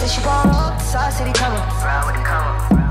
she gon' roll, South City come up. Ride with the come up.